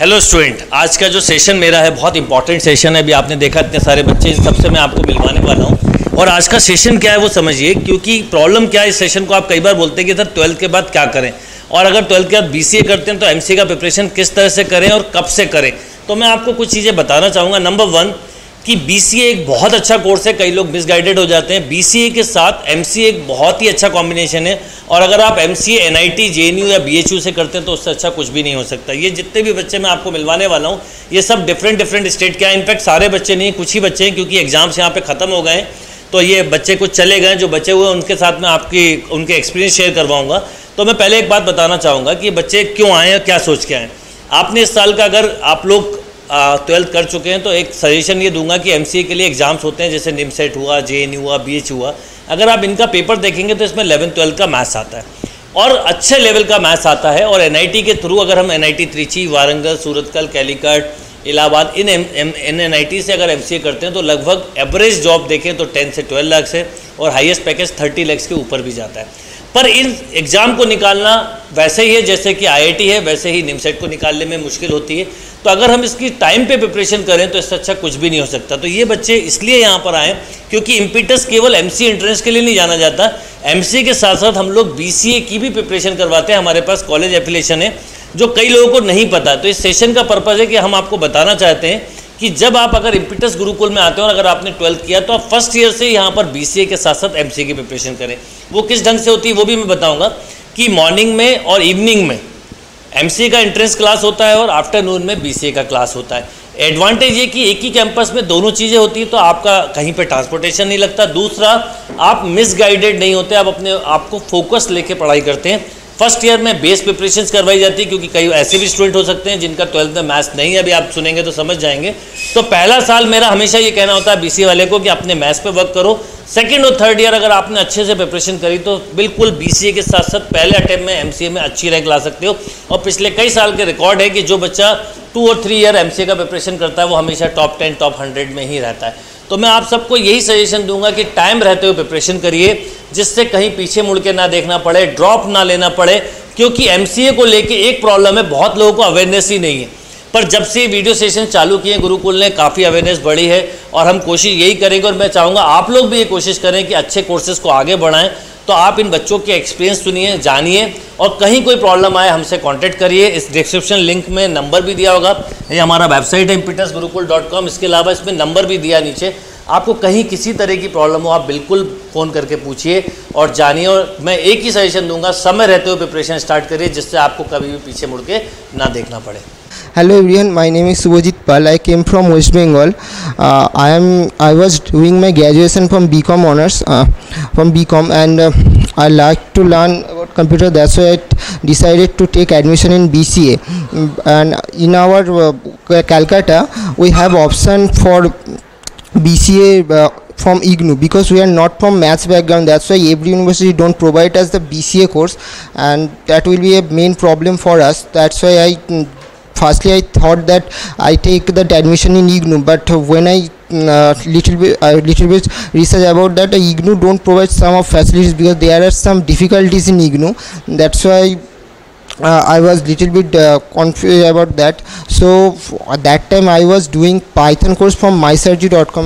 Hello student, आज का जो सेशन मेरा है बहुत इंपॉर्टेंट सेशन है। अभी आपने देखा इतने सारे बच्चे, इन सबसे मैं आपको मिलवाने वाला हूँ। और आज का सेशन क्या है वो समझिए, क्योंकि प्रॉब्लम क्या है इस सेशन को, आप कई बार बोलते हैं कि सर 12th के बाद क्या करें, और अगर 12th के बाद बीसीए करते हैं तो एमसीए का प्रिपरेशन किस तरह से करें और कब से करें। तो मैं आपको कुछ चीज़ें बताना चाहूँगा। नंबर 1 कि बीसीए एक बहुत अच्छा कोर्स है, कई लोग मिसगाइडेड हो जाते हैं। बीसीए के साथ एमसीए एक बहुत ही अच्छा कॉम्बिनेशन है, और अगर आप एमसीए एनआईटी, जेएनयू या बीएचयू से करते हैं तो उससे अच्छा कुछ भी नहीं हो सकता। ये जितने भी बच्चे मैं आपको मिलवाने वाला हूँ ये सब डिफरेंट स्टेट के हैं। इनफैक्ट सारे बच्चे नहीं, कुछ ही बच्चे हैं, क्योंकि एग्जाम्स यहाँ पे ख़त्म हो गए हैं तो ये बच्चे कुछ चले गए। जो बचे हुए उनके साथ मैं उनके एक्सपीरियंस शेयर करवाऊँगा। तो मैं पहले एक बात बताना चाहूँगा कि बच्चे क्यों आए और क्या सोच के आए। आपने इस साल का, अगर आप लोग 12th कर चुके हैं, तो एक सजेशन ये दूंगा कि एमसीए के लिए एग्जाम्स होते हैं, जैसे निमसेट हुआ, जेएनयू हुआ, बीएचयू हुआ। अगर आप इनका पेपर देखेंगे तो इसमें 11th-12th का मैथ्स आता है और अच्छे लेवल का मैथ्स आता है। और एनआईटी के थ्रू, अगर हम एनआईटी त्रिची, वारंगल, सूरतकल, कैलीकट, इलाहाबाद, इन एनआईटी से अगर एमसीए करते हैं तो लगभग एवरेज जॉब देखें तो 10 से 12 लाख से, और हाईएस्ट पैकेज 30 लाख के ऊपर भी जाता है। पर इन एग्ज़ाम को निकालना वैसे ही है जैसे कि आईआईटी है, वैसे ही निमसेट को निकालने में मुश्किल होती है। तो अगर हम इसकी टाइम पे प्रिपरेशन करें तो इससे अच्छा कुछ भी नहीं हो सकता। तो ये बच्चे इसलिए यहाँ पर आए क्योंकि इम्पीटस केवल एमसीए एंट्रेंस के लिए नहीं जाना जाता, एमसीए के साथ साथ हम लोग बीसीए की भी प्रिपरेशन करवाते हैं। हमारे पास कॉलेज एफिलिएशन है जो कई लोगों को नहीं पता। तो इस सेशन का पर्पज़ है कि हम आपको बताना चाहते हैं कि जब आप अगर इम्पीटस गुरुकुल में आते हो और अगर आपने 12th किया तो आप फर्स्ट ईयर से यहाँ पर बीसीए के साथ साथ एमसीए की प्रिपरेशन करें। वो किस ढंग से होती है वो भी मैं बताऊँगा कि मॉर्निंग में और इवनिंग में एमसीए का एंट्रेंस क्लास होता है और आफ्टरनून में बीसीए का क्लास होता है। एडवांटेज ये कि एक ही कैंपस में दोनों चीज़ें होती हैं, तो आपका कहीं पे ट्रांसपोर्टेशन नहीं लगता। दूसरा, आप मिसगाइडेड नहीं होते, आप अपने आप को फोकस लेके पढ़ाई करते हैं। फर्स्ट ईयर में बेस प्रिपरेशंस करवाई जाती है, क्योंकि कई ऐसे भी स्टूडेंट हो सकते हैं जिनका 12th में मैथ्स नहीं है। अभी आप सुनेंगे तो समझ जाएंगे। तो पहला साल मेरा हमेशा ये कहना होता है बीसीए वाले को कि अपने मैथ्स पे वर्क करो। सेकंड और थर्ड ईयर अगर आपने अच्छे से प्रिपरेशन करी तो बिल्कुल बीसीए के साथ साथ पहले अटेम्प्ट में एमसीए में अच्छी रैंक ला सकते हो। और पिछले कई साल के रिकॉर्ड है कि जो बच्चा 2 और 3 ईयर एमसीए का प्रिपरेशन करता है वो हमेशा टॉप 10, टॉप 100 में ही रहता है। तो मैं आप सबको यही सजेशन दूंगा कि टाइम रहते हुए प्रिपरेशन करिए, जिससे कहीं पीछे मुड़ के ना देखना पड़े, ड्रॉप ना लेना पड़े। क्योंकि एमसीए को लेके एक प्रॉब्लम है, बहुत लोगों को अवेयरनेस ही नहीं है। पर जब से वीडियो सेशन चालू किए गुरुकुल ने, काफ़ी अवेयरनेस बढ़ी है और हम कोशिश यही करेंगे। और मैं चाहूँगा आप लोग भी ये कोशिश करें कि अच्छे कोर्सेज़ को आगे बढ़ाएं। तो आप इन बच्चों के एक्सपीरियंस सुनिए, जानिए, और कहीं कोई प्रॉब्लम आए हमसे कांटेक्ट करिए। इस डिस्क्रिप्शन लिंक में नंबर भी दिया होगा, ये हमारा वेबसाइट है impetusgurukul.com। इसके अलावा इसमें नंबर भी दिया नीचे। आपको कहीं किसी तरह की प्रॉब्लम हो आप बिल्कुल फ़ोन करके पूछिए और जानिए। और मैं एक ही सजेशन दूंगा, समय रहते हुए प्रिपरेशन स्टार्ट करिए, जिससे आपको कभी भी पीछे मुड़ के ना देखना पड़े। Hello everyone, my name is Subhajit Pal. I came from West Bengal. I was doing my graduation from BCom honors, from BCom, and I like to learn about computer. That's why I decided to take admission in BCA. And in our Calcutta, we have option for BCA from IGNU, because we are not from maths background. That's why every university don't provide us the BCA course, and that will be a main problem for us. That's why firstly I thought that I take that admission in IGNU, but when I little bit research about that, IGNU don't provide some of facilities because there are some difficulties in IGNU. That's why I was little bit confused about that. So at that time I was doing Python course from mysurgery.com,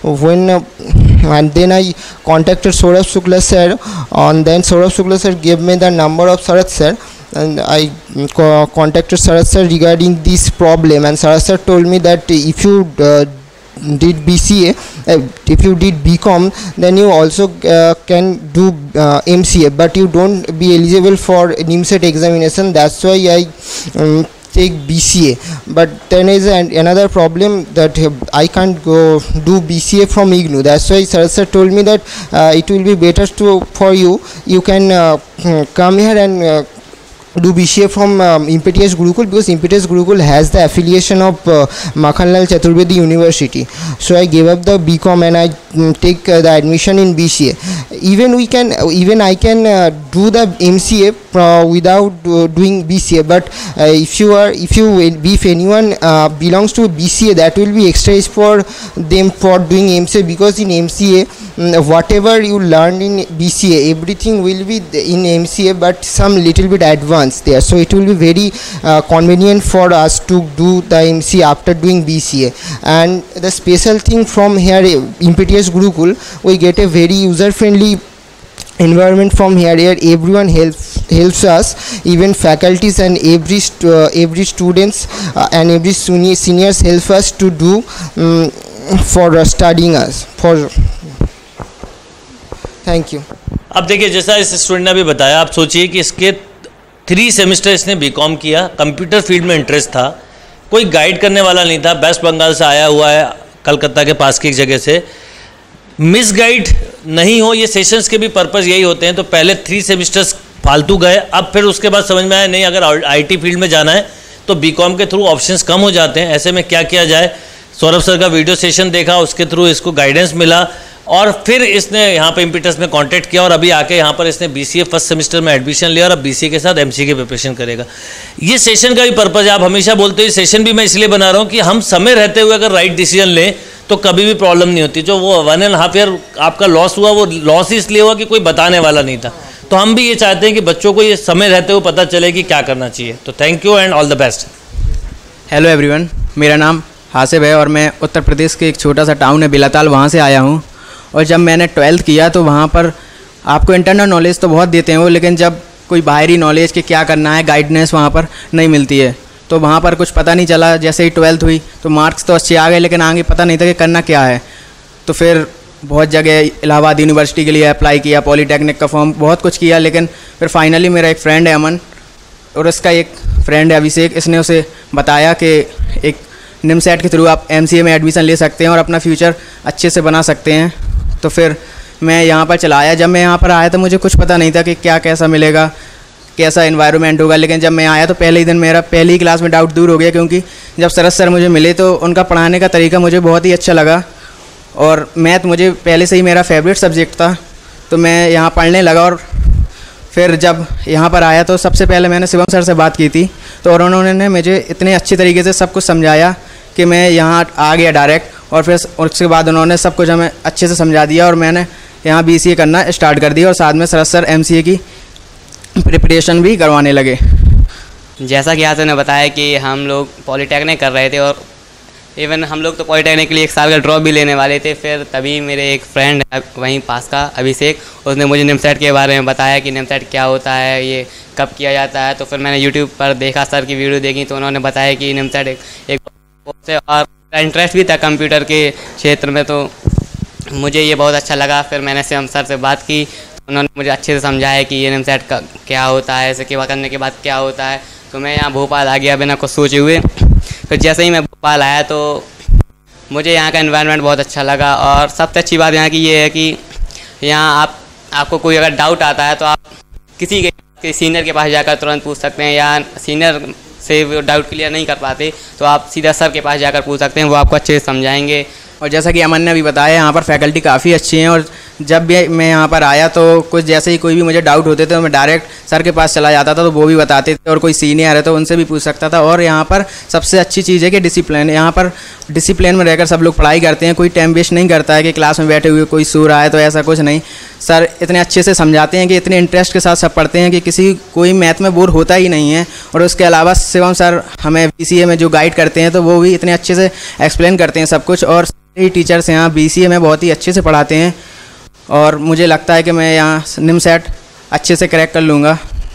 and then I contacted Saurabh Shukla sir, and then Saurabh Shukla sir gave me the number of Sarath sir, and I contacted Sarath sir regarding this problem, and Sarath sir told me that if you did BCA, if you did BCom, then you also can do MCA, but you don't be eligible for NIMCET examination. That's why I take BCA. But then is another problem that I can't go do BCA from IGNU. That's why sir told me that it will be better for you. You can come here and do BCA from IMPETUS Gurukul, because IMPETUS Gurukul has the affiliation of Makhanlal Chaturbedi University. So I gave up the BCom and I take the admission in BCA. Even I can do the MCA without doing BCA. But if anyone belongs to BCA, that will be extra for them for doing MCA, because in MCA whatever you learned in BCA, everything will be in MCA, but some little bit advanced there. So it will be very convenient for us to do the MCA after doing BCA. And the special thing from here, IMPETUS Gurukul, we get a very user-friendly environment from here. Everyone helps us, even faculties and every students and every seniors help us to do for studying us for. Thank you. अब देखिए, जैसा इस student ने अभी बताया, आप सोचिए कि इसके 3 सेमेस्टर इसने बीकॉम किया, कंप्यूटर फील्ड में इंटरेस्ट था, कोई गाइड करने वाला नहीं था, वेस्ट बंगाल से आया हुआ है, कलकत्ता के पास की एक जगह से, मिस गाइड नहीं हो। ये सेशंस के भी पर्पस यही होते हैं। तो पहले 3 सेमेस्टर्स फालतू गए, अब फिर उसके बाद समझ में आया नहीं, अगर आईटी फील्ड में जाना है तो बीकॉम के थ्रू ऑप्शंस कम हो जाते हैं। ऐसे में क्या किया जाए, सौरभ सर का वीडियो सेशन देखा, उसके थ्रू इसको गाइडेंस मिला और फिर इसने यहाँ पे इम्पिटस में कांटेक्ट किया और अभी आके यहाँ पर इसने बीसीए फर्स्ट सेमेस्टर में एडमिशन लिया और अब बीसीए के साथ एमसीए की प्रिपरेशन करेगा। ये सेशन का भी पर्पज़ है, आप हमेशा बोलते हो, सेशन भी मैं इसलिए बना रहा हूँ कि हम समय रहते हुए अगर राइट डिसीजन लें तो कभी भी प्रॉब्लम नहीं होती। जो वो 1.5 ईयर आपका लॉस हुआ, वो लॉस इसलिए हुआ कि कोई बताने वाला नहीं था। तो हम भी ये चाहते हैं कि बच्चों को ये समय रहते हुए पता चले कि क्या करना चाहिए। तो thank you and all the best. Hello everyone, मेरा नाम हासिब है और मैं उत्तर प्रदेश के एक छोटा सा टाउन है बिलाताल, वहाँ से आया हूँ। और जब मैंने 12th किया तो वहाँ पर आपको इंटरनल नॉलेज तो बहुत देते हैं वो, लेकिन जब कोई बाहरी नॉलेज कि क्या करना है, गाइडेंस वहाँ पर नहीं मिलती है। तो वहाँ पर कुछ पता नहीं चला। जैसे ही 12th हुई तो मार्क्स तो अच्छे आ गए, लेकिन आगे पता नहीं था कि करना क्या है। तो फिर बहुत जगह इलाहाबाद यूनिवर्सिटी के लिए अप्लाई किया, पॉलीटेक्निक का फॉर्म, बहुत कुछ किया, लेकिन फिर फाइनली मेरा एक फ्रेंड है अमन और उसका एक फ्रेंड है अभिषेक, इसने उसे बताया कि एक निमसेट के थ्रू आप एमसीए में एडमिशन ले सकते हैं और अपना फ्यूचर अच्छे से बना सकते हैं। तो फिर मैं यहाँ पर चला आया। जब मैं यहाँ पर आया तो मुझे कुछ पता नहीं था कि क्या कैसा मिलेगा, कैसा एनवायरनमेंट होगा, लेकिन जब मैं आया तो पहले ही दिन मेरा पहली ही क्लास में डाउट दूर हो गया, क्योंकि जब शरद सर मुझे मिले तो उनका पढ़ाने का तरीका मुझे बहुत ही अच्छा लगा और मैथ मुझे पहले से ही मेरा फेवरेट सब्जेक्ट था। तो मैं यहाँ पढ़ने लगा और फिर जब यहाँ पर आया तो सबसे पहले मैंने शिवम सर से बात की थी, तो और उन्होंने मुझे इतने अच्छी तरीके से सब कुछ समझाया कि मैं यहाँ आ गया डायरेक्ट। और फिर उसके बाद उन्होंने सब कुछ हमें अच्छे से समझा दिया और मैंने यहाँ बीसीए करना स्टार्ट कर दिया और साथ में शरद सर एमसीए की प्रिपरेशन भी करवाने लगे। जैसा कि आज ने बताया कि हम लोग पॉलीटेक्निक कर रहे थे और इवन हम लोग तो पॉलीटेक्निक के लिए 1 साल का ड्रॉप भी लेने वाले थे। फिर तभी मेरे एक फ्रेंड है वहीं पास का अभिषेक, उसने मुझे निमसेट के बारे में बताया कि निमसेट क्या होता है, ये कब किया जाता है। तो फिर मैंने यूट्यूब पर देखा, सर की वीडियो देखी, तो उन्होंने बताया कि निमसेट एक कोर्स है और इंटरेस्ट भी था कंप्यूटर के क्षेत्र में, तो मुझे ये बहुत अच्छा लगा। फिर मैंने शिवम सर से बात की, तो उन्होंने मुझे अच्छे से समझाया कि ये निमसेट का क्या होता है, इसे केवा करने के बाद क्या होता है। तो मैं यहाँ भोपाल आ गया बिना कुछ सोचे हुए। फिर जैसे ही मैं भोपाल आया तो मुझे यहाँ का एनवायरनमेंट बहुत अच्छा लगा और सबसे अच्छी बात यहाँ की ये है कि यहाँ आपको कोई अगर डाउट आता है तो आप किसी के सीनियर के पास जाकर तुरंत पूछ सकते हैं, या सीनियर से वो डाउट क्लियर नहीं कर पाते तो आप सीधा सर के पास जाकर पूछ सकते हैं, वो आपको अच्छे से समझाएंगे। और जैसा कि अमन ने भी बताया, यहाँ पर फैकल्टी काफ़ी अच्छी हैं और जब भी मैं यहाँ पर आया तो कुछ जैसे ही कोई भी मुझे डाउट होते थे तो मैं डायरेक्ट सर के पास चला जाता था, तो वो भी बताते थे और कोई सीनियर है तो उनसे भी पूछ सकता था। और यहाँ पर सबसे अच्छी चीज़ है कि डिसिप्लिन, यहाँ पर डिसिप्लिन में रहकर सब लोग पढ़ाई करते हैं, कोई टाइम वेस्ट नहीं करता है कि क्लास में बैठे हुए कोई सो रहा है, तो ऐसा कुछ नहीं। सर इतने अच्छे से समझाते हैं कि इतने इंटरेस्ट के साथ सब पढ़ते हैं कि कोई मैथ में बोर होता ही नहीं है। और उसके अलावा शिवम सर हमें बीसीए में जो गाइड करते हैं तो वो भी इतने अच्छे से एक्सप्लेन करते हैं सब कुछ, और टीचर्स यहाँ बीसीए में बहुत ही अच्छे से पढ़ाते हैं और मुझे लगता है कि मैं यहाँ निमसेट अच्छे से क्रैक कर लूँगा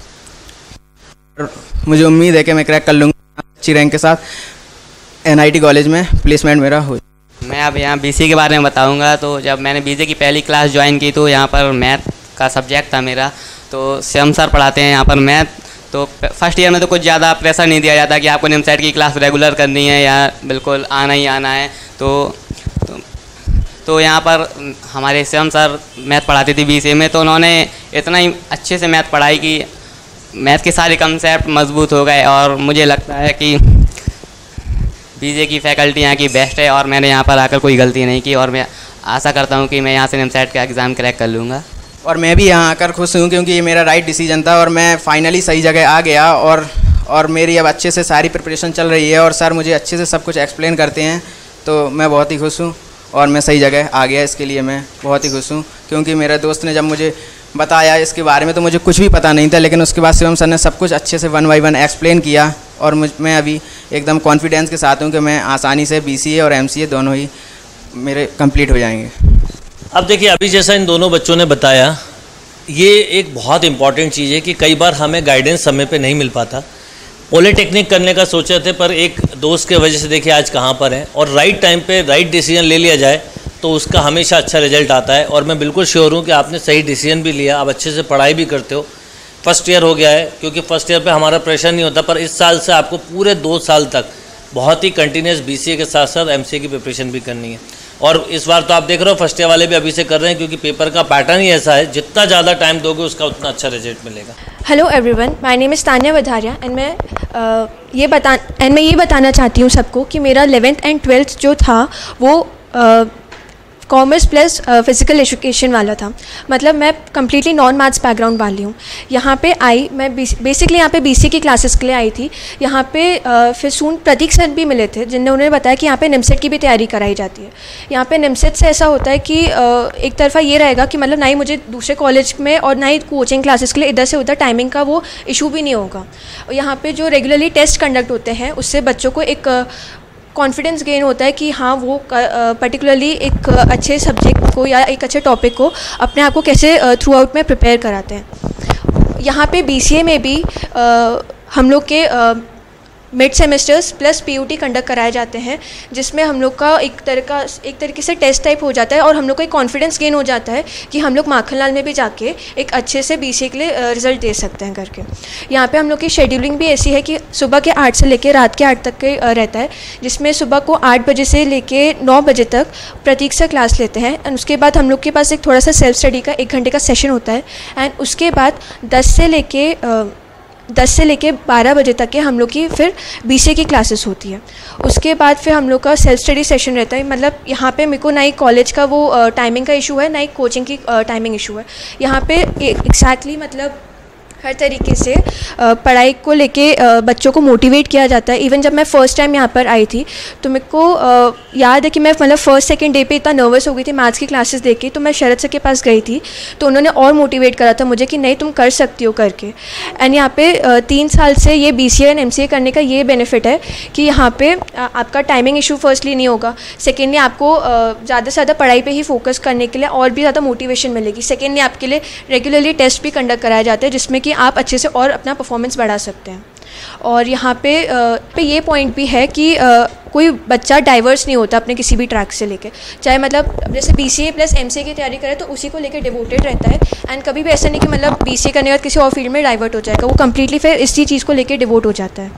और मुझे उम्मीद है कि मैं क्रैक कर लूँगा अच्छी रैंक के साथ। एनआईटी कॉलेज में प्लेसमेंट मेरा हो। मैं अब यहाँ बीसीए के बारे में बताऊँगा। तो जब मैंने बीसीए की पहली क्लास ज्वाइन की तो यहाँ पर मैथ का सब्जेक्ट था मेरा, तो शिवम सर पढ़ाते हैं यहाँ पर मैथ। तो फर्स्ट ईयर में तो कुछ ज़्यादा प्रेशर नहीं दिया जाता कि आपको निमसेट की क्लास रेगुलर करनी है या बिल्कुल आना ही आना है। तो यहाँ पर हमारे शिवम सर मैथ पढ़ाती थी बीसीए में, तो उन्होंने इतना ही अच्छे से मैथ पढ़ाई कि मैथ के सारे कंसेप्ट मजबूत हो गए और मुझे लगता है कि बीसीए की फैकल्टी यहाँ की बेस्ट है और मैंने यहाँ पर आकर कोई गलती नहीं की और मैं आशा करता हूँ कि मैं यहाँ से निमसेट का एग्ज़ाम क्रैक कर लूँगा। और मैं भी यहाँ आकर खुश हूँ क्योंकि ये मेरा राइट डिसीजन था और मैं फाइनली सही जगह आ गया और मेरी अब अच्छे से सारी प्रिपरेशन चल रही है और सर मुझे अच्छे से सब कुछ एक्सप्लेन करते हैं, तो मैं बहुत ही खुश हूँ। और मैं सही जगह आ गया। इसके लिए मैं बहुत ही खुश हूँ, क्योंकि मेरे दोस्त ने जब मुझे बताया इसके बारे में तो मुझे कुछ भी पता नहीं था, लेकिन उसके बाद शिवम सर ने सब कुछ अच्छे से 1 बाय 1 एक्सप्लेन किया और मैं अभी एकदम कॉन्फिडेंस के साथ हूँ कि मैं आसानी से BCA और MCA दोनों ही मेरे कंप्लीट हो जाएंगे। अब देखिए, अभी जैसा इन दोनों बच्चों ने बताया, ये एक बहुत इंपॉर्टेंट चीज़ है कि कई बार हमें गाइडेंस समय पे नहीं मिल पाता। पॉलिटेक्निक करने का सोचे थे, पर एक दोस्त के वजह से देखिए आज कहाँ पर हैं, और राइट टाइम पे राइट डिसीजन ले लिया जाए तो उसका हमेशा अच्छा रिजल्ट आता है। और मैं बिल्कुल श्योर हूँ कि आपने सही डिसीजन भी लिया, आप अच्छे से पढ़ाई भी करते हो। फर्स्ट ईयर हो गया है, क्योंकि फर्स्ट ईयर पे हमारा प्रेशर नहीं होता, पर इस साल से आपको पूरे 2 साल तक बहुत ही कंटिन्यूस BCA के साथ साथ MCA की प्रिपरेशन भी करनी है। और इस बार तो आप देख रहे हो फर्स्ट ईयर वाले भी अभी से कर रहे हैं, क्योंकि पेपर का पैटर्न ही ऐसा है, जितना ज़्यादा टाइम दोगे उसका उतना अच्छा रिजल्ट मिलेगा। Hello everyone, my name is Tanya Vadharia and मैं ये बताना चाहती हूँ सबको कि मेरा 11th एंड 12th जो था वो कॉमर्स प्लस फिज़िकल एजुकेशन वाला था। मतलब मैं कम्प्लीटली नॉन मैथ्स बैकग्राउंड वाली हूँ। यहाँ पे आई मैं बेसिकली यहाँ पे BCA की क्लासेस के लिए आई थी। यहाँ पे फिर सून प्रतीक सर भी मिले थे, जिनने उन्होंने बताया कि यहाँ पे निमसेट की भी तैयारी कराई जाती है। यहाँ पे निमसेट से ऐसा होता है कि एक तरफा ये रहेगा कि मतलब ना ही मुझे दूसरे कॉलेज में और ना ही कोचिंग क्लासेस के लिए इधर से उधर टाइमिंग का वो इशू भी नहीं होगा। यहाँ पर जो रेगुलरली टेस्ट कंडक्ट होते हैं उससे बच्चों को एक कॉन्फिडेंस गेन होता है कि हाँ वो पर्टिकुलरली एक अच्छे सब्जेक्ट को या एक अच्छे टॉपिक को अपने आप को कैसे थ्रू आउट में प्रिपेयर कराते हैं। यहाँ पे BCA में भी हम लोग के mid semesters plus PUT conduct कराए जाते हैं, जिसमें हम लोग का एक तरीके से टेस्ट टाइप हो जाता है और हम लोग को एक कॉन्फिडेंस गेन हो जाता है कि हम लोग माखनलाल में भी जाके एक अच्छे से BCA के लिए रिजल्ट दे सकते हैं करके। यहाँ पे हम लोग की शेड्यूलिंग भी ऐसी है कि सुबह के 8 से लेके रात के 8 तक के रहता है, जिसमें सुबह को 8 बजे से लेके 9 बजे तक प्रतीक से क्लास लेते हैं। एंड उसके बाद हम लोग के पास एक थोड़ा सा सेल्फ स्टडी का 1 घंटे का सेशन होता है। एंड उसके बाद 10 से लेके 12 बजे तक के हम लोग की फिर BCA की क्लासेस होती है। उसके बाद फिर हम लोग का सेल्फ स्टडी सेशन रहता है। मतलब यहाँ पे मेरे को ना ही कॉलेज का वो टाइमिंग का इशू है, ना ही कोचिंग की टाइमिंग इशू है। यहाँ पे एग्जैक्टली मतलब हर तरीके से पढ़ाई को लेके बच्चों को मोटिवेट किया जाता है। इवन जब मैं फ़र्स्ट टाइम यहाँ पर आई थी तो मेरे को याद है कि मैं मतलब फर्स्ट सेकंड डे पे इतना नर्वस हो गई थी मैथ्स की क्लासेस देख के। तो मैं शरद सर के पास गई थी तो उन्होंने और मोटिवेट करा था मुझे कि नहीं तुम कर सकती हो करके। एंड यहाँ पे 3 साल से ये BCA एंड MCA करने का ये बेनिफिट है कि यहाँ पे आपका टाइमिंग इशू फर्स्टली नहीं होगा। सेकेंडली आपको ज़्यादा से ज़्यादा पढ़ाई पर ही फोकस करने के लिए और भी ज़्यादा मोटिवेशन मिलेगी। सेकेंडली आपके लिए रेगुलरली टेस्ट भी कंडक्ट कराए जाते हैं, जिसमें कि आप अच्छे से और अपना परफॉर्मेंस बढ़ा सकते हैं। और यहाँ पे ये पॉइंट भी है कि कोई बच्चा डाइवर्स नहीं होता अपने किसी भी ट्रैक से लेके, चाहे मतलब जैसे BCA प्लस MCA की तैयारी करे तो उसी को लेके डिवोटेड रहता है। एंड कभी भी ऐसा नहीं कि मतलब BCA करने के बाद किसी और फील्ड में डाइवर्ट हो जाएगा, वो कम्प्लीटली फिर इसी चीज़ को लेके डिवोट हो जाता है।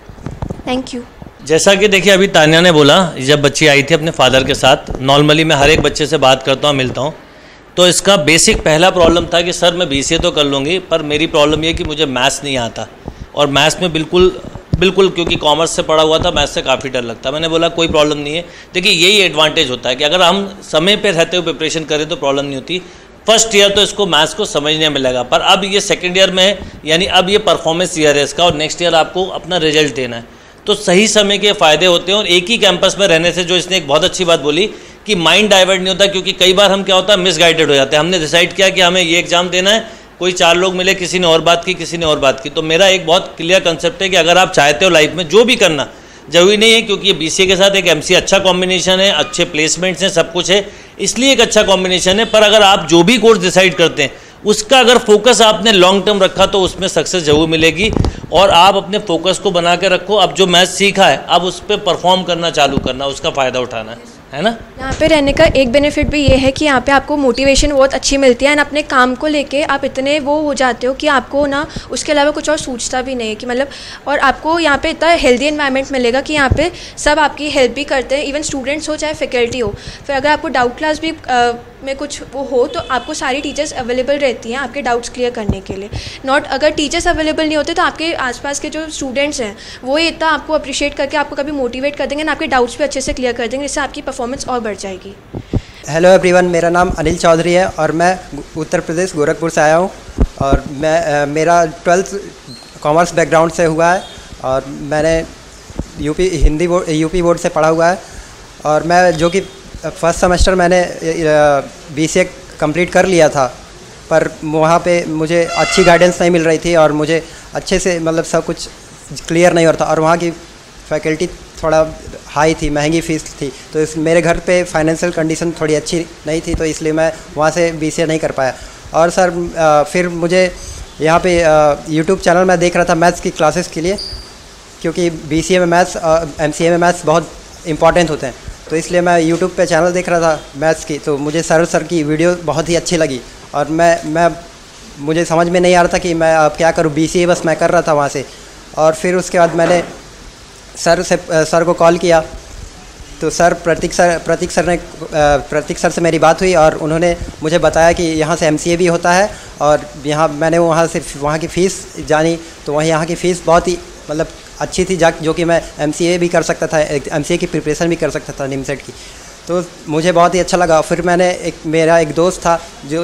Thank you. जैसा कि देखिए अभी तान्या ने बोला, जब बच्ची आई थी अपने फादर के साथ, नॉर्मली मैं हर एक बच्चे से बात करता हूँ, मिलता हूँ, तो इसका बेसिक पहला प्रॉब्लम था कि सर मैं BCA तो कर लूँगी पर मेरी प्रॉब्लम ये कि मुझे मैथ्स नहीं आता, और मैथ्स में बिल्कुल क्योंकि कॉमर्स से पढ़ा हुआ था, मैथ्स से काफ़ी डर लगता। मैंने बोला कोई प्रॉब्लम नहीं है। देखिए यही एडवांटेज होता है कि अगर हम समय पे रहते हुए प्रिपरेशन करें तो प्रॉब्लम नहीं होती। फर्स्ट ईयर तो इसको मैथ्स को समझने में लगा, पर अब ये सेकेंड ईयर में है, यानी अब ये परफॉर्मेंस ईयर है इसका, और नेक्स्ट ईयर आपको अपना रिजल्ट देना है। तो सही समय के फ़ायदे होते हैं, और एक ही कैंपस में रहने से जो इसने एक बहुत अच्छी बात बोली कि माइंड डाइवर्ट नहीं होता, क्योंकि कई बार हम क्या होता है मिसगाइडेड हो जाते हैं। हमने डिसाइड किया कि हमें ये एग्ज़ाम देना है, कोई 4 लोग मिले, किसी ने और बात की, किसी ने और बात की। तो मेरा एक बहुत क्लियर कंसेप्ट है कि अगर आप चाहते हो लाइफ में जो भी करना, जरूरी नहीं है, क्योंकि ये BCA के साथ एक MCA अच्छा कॉम्बिनेशन है, अच्छे प्लेसमेंट्स हैं, सब कुछ है, इसलिए एक अच्छा कॉम्बिनेशन है। पर अगर आप जो भी कोर्स डिसाइड करते हैं उसका अगर फोकस आपने लॉन्ग टर्म रखा तो उसमें सक्सेस जरूर मिलेगी। और आप अपने फोकस को बना के रखो। अब जो मैथ सीखा है अब उस पर परफॉर्म करना चालू करना, उसका फ़ायदा उठाना है ना। यहाँ पे रहने का एक बेनिफिट भी ये है कि यहाँ पे आपको मोटिवेशन बहुत अच्छी मिलती है, एंड अपने काम को लेके आप इतने वो हो जाते हो कि आपको ना उसके अलावा कुछ और सोचता भी नहीं है कि मतलब, और आपको यहाँ पे इतना हेल्दी एनवायरनमेंट मिलेगा कि यहाँ पे सब आपकी हेल्प भी करते हैं, इवन स्टूडेंट्स हो चाहे फैकल्टी हो। फिर अगर आपको डाउट क्लास भी में कुछ वो हो तो आपको सारी टीचर्स अवेलेबल रहती हैं आपके डाउट्स क्लियर करने के लिए। नॉट अगर टीचर्स अवेलेबल नहीं होते तो आपके आसपास के जो स्टूडेंट्स हैं वो ही इतना आपको अप्रिशिएट करके आपको कभी मोटिवेट कर देंगे ना, आपके डाउट्स भी अच्छे से क्लियर कर देंगे, जिससे आपकी परफॉर्मेंस और बढ़ जाएगी। हेलो एवरीवन, मेरा नाम अनिल चौधरी है और मैं उत्तर प्रदेश गोरखपुर से आया हूँ। और मेरा 12th कॉमर्स बैकग्राउंड से हुआ है और मैंने यूपी बोर्ड से पढ़ा हुआ है। और मैं जो कि फर्स्ट सेमेस्टर मैंने BCA कंप्लीट कर लिया था, पर वहाँ पे मुझे अच्छी गाइडेंस नहीं मिल रही थी और मुझे अच्छे से मतलब सब कुछ क्लियर नहीं हो रहा था, और वहाँ की फैकल्टी थोड़ा हाई थी, महंगी फ़ीस थी, तो मेरे घर पे फाइनेंशियल कंडीशन थोड़ी अच्छी नहीं थी, तो इसलिए मैं वहाँ से BCA नहीं कर पाया। और सर फिर मुझे यहाँ पे यूट्यूब चैनल मैं देख रहा था मैथ्स की क्लासेस के लिए, क्योंकि BCA में मैथ्स और MCA में मैथ्स बहुत इंपॉर्टेंट होते हैं, तो इसलिए मैं यूट्यूब पे चैनल देख रहा था मैथ्स की, तो मुझे सर की वीडियो बहुत ही अच्छी लगी, और मुझे समझ में नहीं आ रहा था कि मैं अब क्या करूँ। BCA बस मैं कर रहा था वहाँ से, और फिर उसके बाद मैंने सर को कॉल किया, तो प्रतीक सर से मेरी बात हुई, और उन्होंने मुझे बताया कि यहाँ से MCA भी होता है, और यहाँ मैंने वहाँ की फ़ीस जानी, तो वहीं यहाँ की फ़ीस बहुत ही मतलब अच्छी थी, जो कि मैं MCA भी कर सकता था, MCA की प्रिपरेशन भी कर सकता था निमसेट की, तो मुझे बहुत ही अच्छा लगा। फिर मेरा एक दोस्त था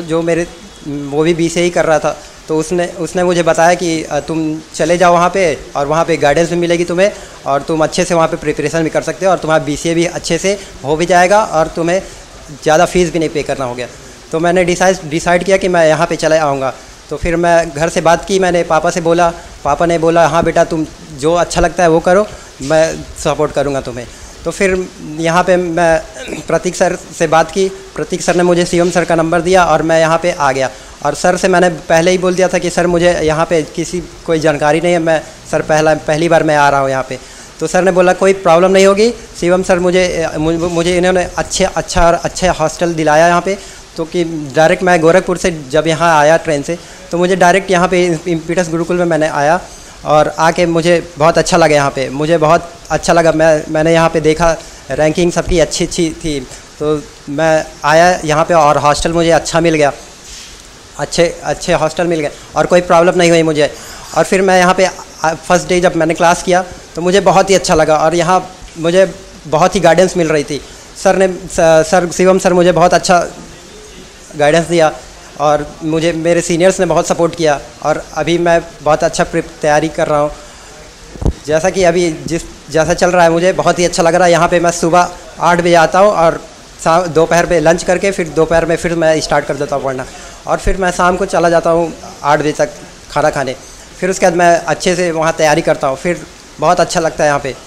वो भी BCA ही कर रहा था, तो उसने मुझे बताया कि तुम चले जाओ वहाँ पे, और वहाँ पे गाइडेंस भी मिलेगी तुम्हें, और तुम अच्छे से वहाँ पे प्रिपरेशन भी कर सकते हो, और तुम्हारा BCA भी अच्छे से हो भी जाएगा, और तुम्हें ज़्यादा फ़ीस भी नहीं पे करना हो गया। तो मैंने डिसाइड किया कि मैं यहाँ पे चले आऊँगा। तो फिर मैं घर से बात की, मैंने पापा से बोला, पापा ने बोला हाँ बेटा तुम जो अच्छा लगता है वो करो, मैं सपोर्ट करूँगा तुम्हें। तो फिर यहाँ पे मैं प्रतीक सर से बात की, प्रतीक सर ने मुझे शिवम सर का नंबर दिया, और मैं यहाँ पे आ गया। और सर से मैंने पहले ही बोल दिया था कि सर मुझे यहाँ पे कोई जानकारी नहीं है, मैं सर पहली बार मैं आ रहा हूँ यहाँ पे। तो सर ने बोला कोई प्रॉब्लम नहीं होगी। शिवम सर मुझे इन्होंने अच्छे हॉस्टल दिलाया यहाँ पे, तो कि डायरेक्ट मैं गोरखपुर से जब यहाँ आया ट्रेन से, तो मुझे डायरेक्ट यहाँ पे इम्पीटस गुरुकुल में मैंने आया, और आके मुझे बहुत अच्छा लगा यहाँ पे, मुझे बहुत अच्छा लगा। मैंने यहाँ पे देखा रैंकिंग सबकी अच्छी थी, तो मैं आया यहाँ पे, और हॉस्टल मुझे अच्छा मिल गया, अच्छे हॉस्टल मिल गए, और कोई प्रॉब्लम नहीं हुई मुझे। और फिर मैं यहाँ पे फर्स्ट डे जब मैंने क्लास किया तो मुझे बहुत ही अच्छा लगा, और यहाँ मुझे बहुत ही गाइडेंस मिल रही थी। सर शिवम सर मुझे बहुत अच्छा गाइडेंस दिया, और मेरे सीनियर्स ने बहुत सपोर्ट किया, और अभी मैं बहुत अच्छा तैयारी कर रहा हूँ। जैसा कि अभी जैसा चल रहा है मुझे बहुत ही अच्छा लग रहा है। यहाँ पे मैं सुबह 8 बजे आता हूँ, और दोपहर पे लंच करके फिर दोपहर में फिर मैं स्टार्ट कर देता हूँ पढ़ना, और फिर मैं शाम को चला जाता हूँ 8 बजे तक खाना खाने। फिर उसके बाद मैं अच्छे से वहाँ तैयारी करता हूँ, फिर बहुत अच्छा लगता है यहाँ पे,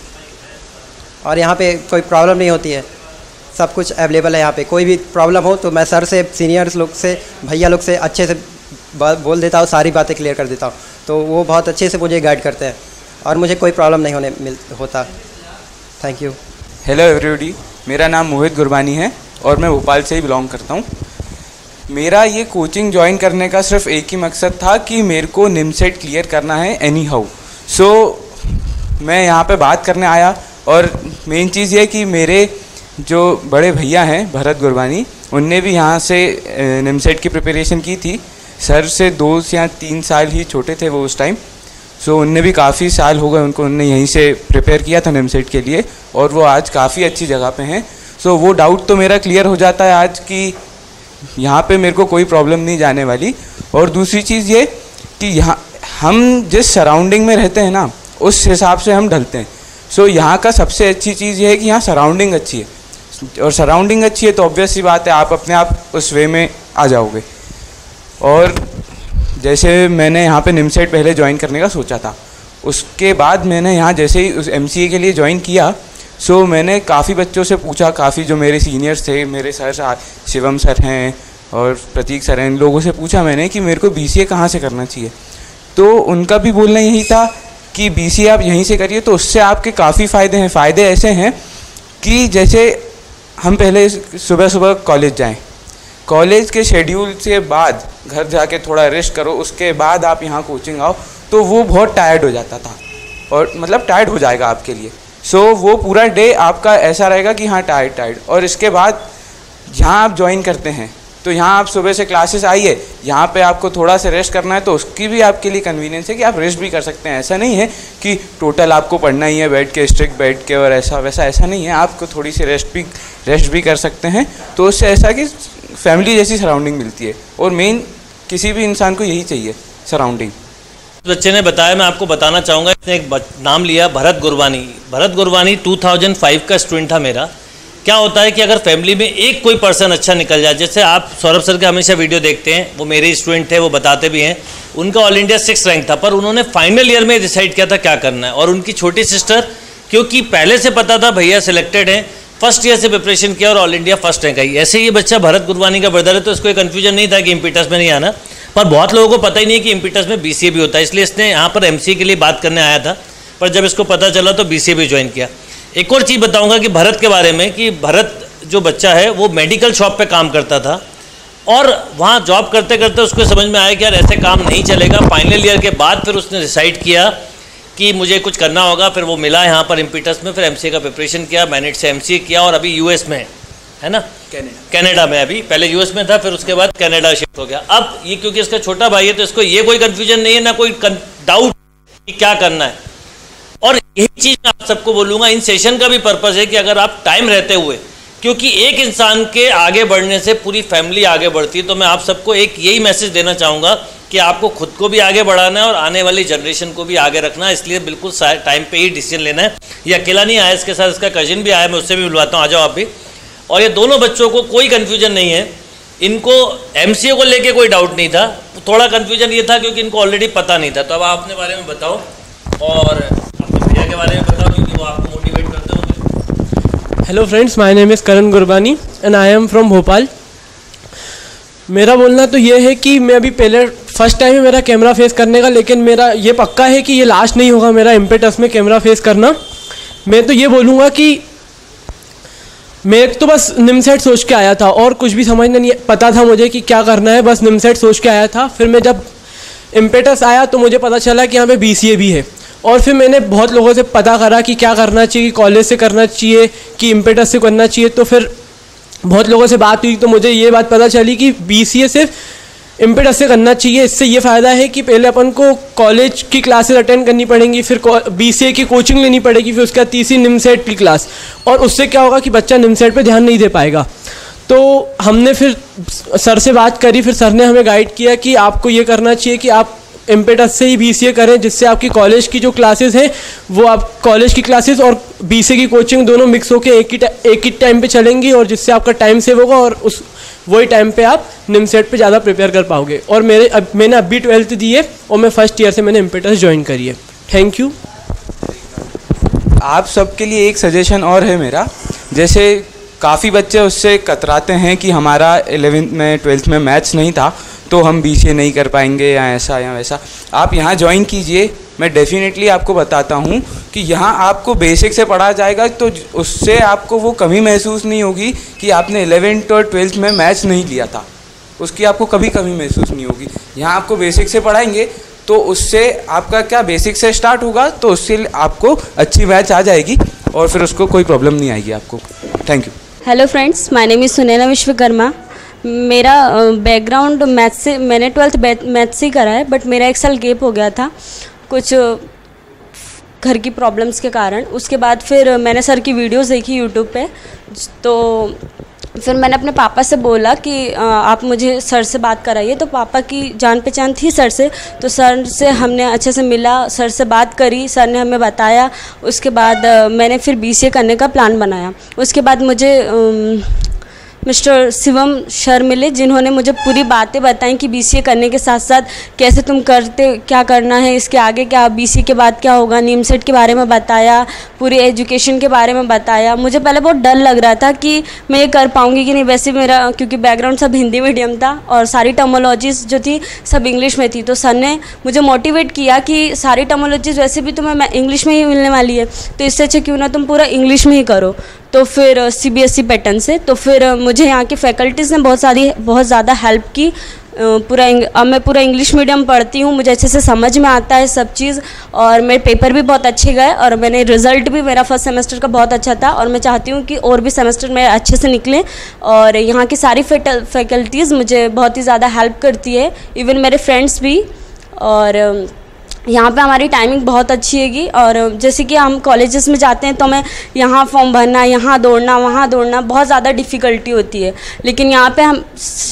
और यहाँ पे कोई प्रॉब्लम नहीं होती है, सब कुछ अवेलेबल है यहाँ पे। कोई भी प्रॉब्लम हो तो मैं सर से, सीनियर्स लोग से, भैया लोग से अच्छे से बोल देता हूँ, सारी बातें क्लियर कर देता हूँ, तो वो बहुत अच्छे से मुझे गाइड करते हैं, और मुझे कोई प्रॉब्लम नहीं होता। Thank you. हेलो एवरीबॉडी, मेरा नाम मोहित गुरबानी है, और मैं भोपाल से ही बिलोंग करता हूँ। मेरा ये कोचिंग ज्वाइन करने का सिर्फ एक ही मकसद था कि मेरे को निमसेट क्लियर करना है एनी हाउ। सो मैं यहाँ पे बात करने आया, और मेन चीज़ ये कि मेरे जो बड़े भैया हैं भरत गुरबानी, उनने भी यहाँ से निमसेट की प्रिपरेशन की थी। सर से 2 या 3 साल ही छोटे थे वो उस टाइम, सो उनने भी काफ़ी साल हो गए उनको, उनने यहीं से प्रिपेयर किया था निमसेट के लिए, और वो आज काफ़ी अच्छी जगह पे हैं। सो वो डाउट तो मेरा क्लियर हो जाता है आज कि यहाँ पे मेरे को कोई प्रॉब्लम नहीं जाने वाली। और दूसरी चीज़ ये कि यहाँ हम जिस सराउंडिंग में रहते हैं ना, उस हिसाब से हम ढलते हैं। सो यहाँ का सबसे अच्छी चीज़ ये है कि यहाँ सराउंडिंग अच्छी है, और सराउंडिंग अच्छी है तो ऑब्वियस सी बात है आप अपने आप उस वे में आ जाओगे। और जैसे मैंने यहाँ पे निमसेट पहले ज्वाइन करने का सोचा था, उसके बाद मैंने यहाँ जैसे ही उस MCA के लिए ज्वाइन किया, सो मैंने काफ़ी बच्चों से पूछा, काफ़ी जो मेरे सीनियर्स थे, मेरे सर शिवम सर हैं और प्रतीक सर हैं, इन लोगों से पूछा मैंने कि मेरे को BCA कहाँ से करना चाहिए। तो उनका भी बोलना यही था कि BCA आप यहीं से करिए, तो उससे आपके काफ़ी फ़ायदे हैं। फ़ायदे ऐसे हैं कि जैसे हम पहले सुबह कॉलेज जाएं, कॉलेज के शेड्यूल से बाद घर जाके थोड़ा रेस्ट करो, उसके बाद आप यहाँ कोचिंग आओ, तो वो बहुत टायर्ड हो जाता था, और मतलब टायर्ड हो जाएगा आपके लिए। सो वो पूरा डे आपका ऐसा रहेगा कि हाँ टायर्ड। और इसके बाद यहाँ आप ज्वाइन करते हैं, तो यहाँ आप सुबह से क्लासेस आइए, यहाँ पे आपको थोड़ा सा रेस्ट करना है तो उसकी भी आपके लिए कन्वीनियंस है कि आप रेस्ट भी कर सकते हैं। ऐसा नहीं है कि टोटल आपको पढ़ना ही है बैठ के, स्ट्रिक्ट बैठ के, और ऐसा नहीं है, आपको थोड़ी सी रेस्ट भी कर सकते हैं। तो उससे ऐसा कि फैमिली जैसी सराउंडिंग मिलती है, और मेन किसी भी इंसान को यही चाहिए, सराउंडिंग। बच्चे ने बताया, मैं आपको बताना चाहूँगा, इसने एक नाम लिया भरत गुरबानी। भरत गुरबानी 2005 का स्टूडेंट था मेरा। क्या होता है कि अगर फैमिली में एक कोई पर्सन अच्छा निकल जाए, जैसे आप सौरभ सर के हमेशा वीडियो देखते हैं, वो मेरे स्टूडेंट थे, वो बताते भी हैं, उनका ऑल इंडिया 6 रैंक था, पर उन्होंने फाइनल ईयर में डिसाइड किया था क्या करना है। और उनकी छोटी सिस्टर, क्योंकि पहले से पता था भैया सिलेक्टेड हैं, फर्स्ट ईयर से प्रिपरेशन किया और ऑल इंडिया फर्स्ट रैंक आई। ऐसे ये बच्चा भरत गुरबानी का ब्रदर है, तो इसको कन्फ्यूजन नहीं था कि इम्पीटस में नहीं आना, पर बहुत लोगों को पता ही नहीं कि इम्पीटस में BCA भी होता है, इसलिए इसने यहाँ पर MCA के लिए बात करने आया था, पर जब इसको पता चला तो BCA भी ज्वाइन किया। एक और चीज़ बताऊँगा कि भरत के बारे में, कि भरत जो बच्चा है वो मेडिकल शॉप पे काम करता था, और वहाँ जॉब करते करते उसको समझ में आया कि यार ऐसे काम नहीं चलेगा। फाइनल ईयर के बाद फिर उसने डिसाइड किया कि मुझे कुछ करना होगा, फिर वो मिला यहाँ पर इम्पीटस में, फिर MCA का प्रिपरेशन किया, मैनेट से MCA किया, और अभी US में है ना, कनाडा में। अभी पहले US में था, फिर उसके बाद कनाडा शिफ्ट हो गया। अब ये क्योंकि इसका छोटा भाई है तो इसको ये कोई कन्फ्यूजन नहीं है, ना कोई डाउट कि क्या करना है। और यही चीज़ मैं आप सबको बोलूँगा, इन सेशन का भी पर्पज़ है कि अगर आप टाइम रहते हुए, क्योंकि एक इंसान के आगे बढ़ने से पूरी फैमिली आगे बढ़ती है, तो मैं आप सबको एक यही मैसेज देना चाहूँगा कि आपको खुद को भी आगे बढ़ाना है और आने वाली जनरेशन को भी आगे रखना है। इसलिए बिल्कुल टाइम पे ही डिसीजन लेना है। ये अकेला नहीं आया, इसके साथ इसका कजिन भी आया, मैं उससे भी मिलवाता हूँ, आ जाओ आप भी। और ये दोनों बच्चों को कोई कन्फ्यूजन नहीं है, इनको MCA को लेके कोई डाउट नहीं था, थोड़ा कन्फ्यूजन ये था क्योंकि इनको ऑलरेडी पता नहीं था। तो अब आप अपने बारे में बताओ और अपने भैया के बारे में बताओ, क्योंकि वो आपको मोटिवेट करते हो। Hello friends, my name is Karan Gurbani and I am from Bhopal. मेरा बोलना तो ये है कि मैं अभी पहले फर्स्ट टाइम है मेरा कैमरा फेस करने का, लेकिन मेरा ये पक्का है कि ये लास्ट नहीं होगा मेरा इम्पेटस में कैमरा फेस करना। मैं तो ये बोलूँगा कि मैं तो बस निमसेट सोच के आया था और कुछ भी समझना नहीं पता था मुझे कि क्या करना है, बस निमसेट सोच के आया था। फिर मैं जब इम्पेटस आया तो मुझे पता चला कि यहाँ पे BCA भी है, और फिर मैंने बहुत लोगों से पता करा कि क्या करना चाहिए, कि कॉलेज से करना चाहिए कि इम्पेटस से करना चाहिए। तो फिर बहुत लोगों से बात हुई तो मुझे ये बात पता चली कि BCA सिर्फ इम्पेटस से करना चाहिए। इससे ये फ़ायदा है कि पहले अपन को कॉलेज की क्लासेस अटेंड करनी पड़ेंगी, फिर BCA की कोचिंग लेनी पड़ेगी, फिर उसके बाद तीसरी निमसेट की क्लास, और उससे क्या होगा कि बच्चा निमसेट पे ध्यान नहीं दे पाएगा। तो हमने फिर सर से बात करी, फिर सर ने हमें गाइड किया कि आपको ये करना चाहिए कि आप इम्पेटस से ही BCA करें, जिससे आपकी कॉलेज की जो क्लासेस हैं वो आप कॉलेज की क्लासेस और BCA की कोचिंग दोनों मिक्स होकर एक ही टाइम पे चलेंगी, और जिससे आपका टाइम सेव होगा और उस वही टाइम पे आप निमसेट पे ज़्यादा प्रिपेयर कर पाओगे। और मैंने अभी 12th दी है और मैं फर्स्ट ईयर से मैंने इम्पेटस ज्वाइन करी है। Thank you. आप सबके लिए एक सजेशन और है मेरा, जैसे काफ़ी बच्चे उससे कतराते हैं कि हमारा 11th में 12th में मैथ्स नहीं था तो हम BCA नहीं कर पाएंगे या ऐसा या वैसा। आप यहाँ ज्वाइन कीजिए, मैं डेफिनेटली आपको बताता हूँ कि यहाँ आपको बेसिक से पढ़ा जाएगा, तो उससे आपको वो कमी महसूस नहीं होगी कि आपने 11th और 12th में मैथ्स नहीं लिया था, उसकी आपको कभी कमी महसूस नहीं होगी। यहाँ आपको बेसिक से पढ़ाएंगे तो उससे आपका क्या बेसिक से स्टार्ट होगा, तो उससे आपको अच्छी मैथ्स आ जाएगी और फिर उसको कोई प्रॉब्लम नहीं आएगी आपको। Thank you. Hello friends, my name is Sunaina Vishwakarma. मेरा बैकग्राउंड मैथ्स से, मैंने 12th मैथ्स से करा है, बट मेरा 1 साल गैप हो गया था कुछ घर की प्रॉब्लम्स के कारण। उसके बाद फिर मैंने सर की वीडियोस देखी यूट्यूब पे, तो फिर मैंने अपने पापा से बोला कि आप मुझे सर से बात कराइए। तो पापा की जान पहचान थी सर से, तो सर से हमने अच्छे से मिला, सर से बात करी, सर ने हमें बताया। उसके बाद मैंने फिर BCA करने का प्लान बनाया। उसके बाद मुझे मिस्टर शिवम सर मिले, जिन्होंने मुझे पूरी बातें बताई कि BCA करने के साथ साथ कैसे तुम करते, क्या करना है, इसके आगे क्या, BCA के बाद क्या होगा, निमसेट के बारे में बताया, पूरी एजुकेशन के बारे में बताया। मुझे पहले बहुत डर लग रहा था कि मैं ये कर पाऊँगी कि नहीं, वैसे मेरा क्योंकि बैकग्राउंड सब हिंदी मीडियम था और सारी टर्मोलॉजीज़ जो थी सब इंग्लिश में थी। तो सर ने मुझे मोटिवेट किया कि सारी टर्मोलॉजीज़ वैसे भी तुम्हें इंग्लिश में ही मिलने वाली है, तो इससे अच्छा क्यों ना तुम पूरा इंग्लिश में ही करो। तो फिर CBSE पैटर्न से, तो फिर मुझे यहाँ की फैकल्टीज़ ने बहुत ज़्यादा हेल्प की। अब मैं पूरा इंग्लिश मीडियम पढ़ती हूँ, मुझे अच्छे से समझ में आता है सब चीज़, और मेरे पेपर भी बहुत अच्छे गए और मैंने रिज़ल्ट भी मेरा फर्स्ट सेमेस्टर का बहुत अच्छा था, और मैं चाहती हूँ कि और भी सेमेस्टर मेरे अच्छे से निकलें। और यहाँ की सारी फैकल्टीज़ मुझे बहुत ही ज़्यादा हेल्प करती है, इवन मेरे फ्रेंड्स भी। और यहाँ पे हमारी टाइमिंग बहुत अच्छी हैगी। और जैसे कि हम कॉलेजेस में जाते हैं तो हमें यहाँ फॉर्म भरना, यहाँ दौड़ना, वहाँ दौड़ना, बहुत ज़्यादा डिफ़िकल्टी होती है। लेकिन यहाँ पे हम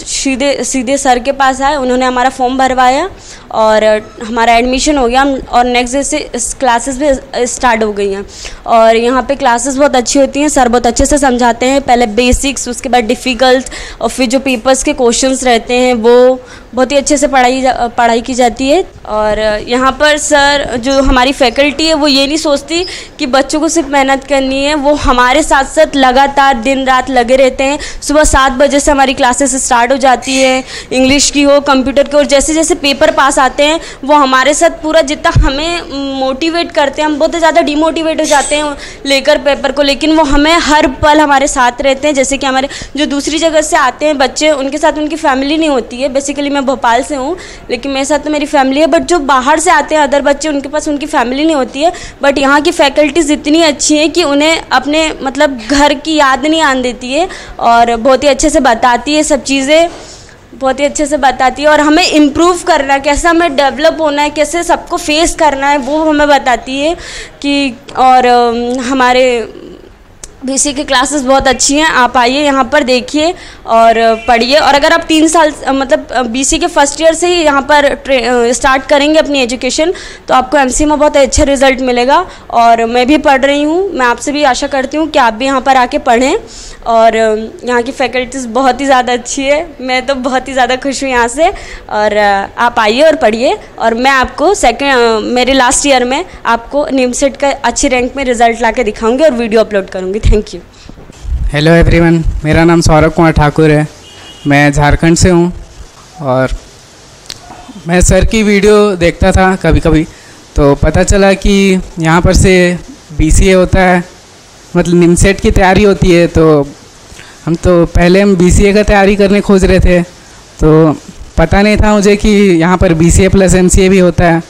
सीधे सर के पास आए, उन्होंने हमारा फॉर्म भरवाया और हमारा एडमिशन हो गया। और नेक्स्ट डे से क्लासेस भी स्टार्ट हो गई हैं। और यहाँ पे क्लासेस बहुत अच्छी होती हैं, सर बहुत अच्छे से समझाते हैं, पहले बेसिक्स, उसके बाद डिफ़िकल्ट, और फिर जो पेपर्स के क्वेश्चंस रहते हैं वो बहुत ही अच्छे से पढ़ाई की जाती है। और यहाँ पर सर, जो हमारी फैकल्टी है, वो ये नहीं सोचती कि बच्चों को सिर्फ मेहनत करनी है, वो हमारे साथ साथ लगातार दिन रात लगे रहते हैं। सुबह 7 बजे से हमारी क्लासेस स्टार्ट हो जाती है, इंग्लिश की हो, कंप्यूटर की, और जैसे जैसे पेपर पास आते हैं वो हमारे साथ पूरा जितना हमें मोटिवेट करते हैं, हम बहुत ज़्यादा डिमोटिवेट हो जाते हैं लेकर पेपर को, लेकिन वो हमें हर पल हमारे साथ रहते हैं। जैसे कि हमारे जो दूसरी जगह से आते हैं बच्चे, उनके साथ उनकी फैमिली नहीं होती है। बेसिकली मैं भोपाल से हूँ, लेकिन मेरे साथ तो मेरी फैमिली है, बट जो बाहर से आते हैं अदर बच्चे, उनके पास उनकी फैमिली नहीं होती है। बट यहाँ की फैकल्टीज़ इतनी अच्छी हैं कि उन्हें अपने मतलब घर की याद नहीं आने देती है, और बहुत ही अच्छे से बताती है, सब चीज़ें बहुत ही अच्छे से बताती है। और हमें इम्प्रूव करना है, कैसे हमें डेवलप होना है, कैसे सबको फेस करना है, वो हमें बताती है कि। और हमारे बीसी की क्लासेस बहुत अच्छी हैं, आप आइए यहाँ पर देखिए और पढ़िए। और अगर आप 3 साल मतलब बीसी के फर्स्ट ईयर से ही यहाँ पर स्टार्ट करेंगे अपनी एजुकेशन, तो आपको एमसी में बहुत अच्छा रिजल्ट मिलेगा। और मैं भी पढ़ रही हूँ, मैं आपसे भी आशा करती हूँ कि आप भी यहाँ पर आके पढ़ें। और यहाँ की फैकल्टीज़ बहुत ही ज़्यादा अच्छी है, मैं तो बहुत ही ज़्यादा खुश हूँ यहाँ से। और आप आइए और पढ़िए, और मैं आपको मेरे लास्ट ईयर में आपको निमसेट का अच्छी रैंक में रिजल्ट ला के दिखाऊँगी और वीडियो अपलोड करूँगी। Thank you. हेलो एवरीवन, मेरा नाम सौरभ कुमार ठाकुर है, मैं झारखंड से हूँ। और मैं सर की वीडियो देखता था कभी कभी, तो पता चला कि यहाँ पर से बीसीए होता है, मतलब निमसेट की तैयारी होती है। तो हम बीसीए का तैयारी करने खोज रहे थे, तो पता नहीं था मुझे कि यहाँ पर बीसीए प्लस एमसीए भी होता है।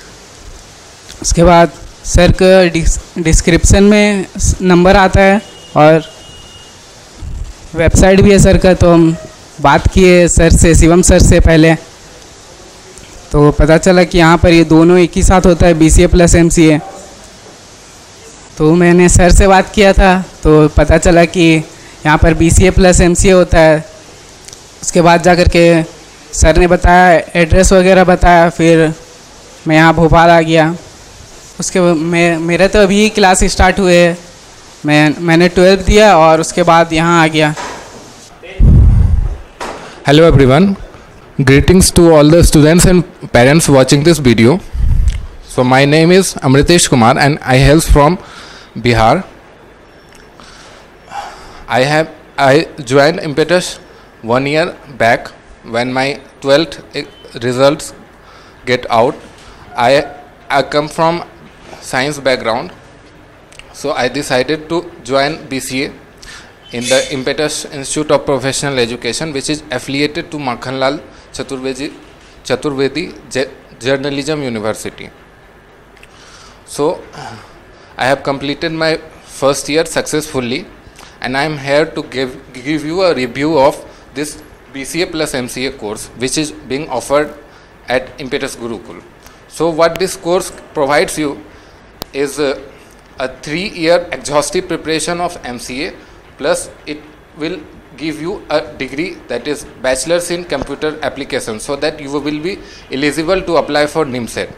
उसके बाद सर का डिस्क्रिप्शन में नंबर आता है और वेबसाइट भी है सर का, तो हम बात किए सर से, शिवम सर से पहले, तो पता चला कि यहाँ पर ये दोनों एक ही साथ होता है, बीसीए प्लस एमसीए। तो मैंने सर से बात किया था, तो पता चला कि यहाँ पर बीसीए प्लस एमसीए होता है। उसके बाद जा कर के सर ने बताया, एड्रेस वगैरह बताया, फिर मैं यहाँ भोपाल आ गया। उसके मेरे तो अभी क्लास स्टार्ट हुए, मैंने 12th दिया और उसके बाद यहाँ आ गया। Hello everyone, greetings to all the students and parents watching this video. So my name is Amritesh Kumar and I hail from Bihar. I joined IMPETUS 1 year back when my 12th results get out. I come from science background, so I decided to join BCA in the IMPETUS Institute of Professional Education, which is affiliated to Makhanlal Chaturvedi Journalism University. So I have completed my first year successfully, and I am here to give you a review of this BCA plus MCA course, which is being offered at IMPETUS GURUKUL. So what this course provides you is a 3-year exhaustive preparation of MCA, plus it will give you a degree that is Bachelor's in Computer Application, so that you will be eligible to apply for NIMCET.